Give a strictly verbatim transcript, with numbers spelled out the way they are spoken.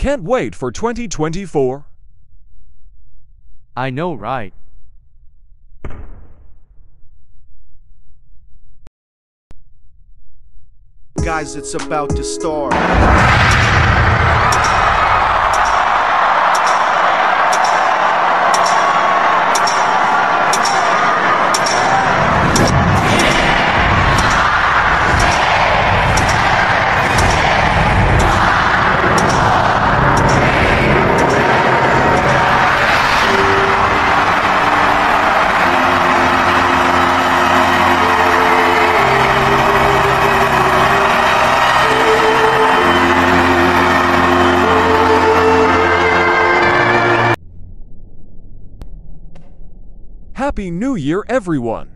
Can't wait for twenty twenty-four. I know, right? Guys, it's about to start. Happy New Year, everyone!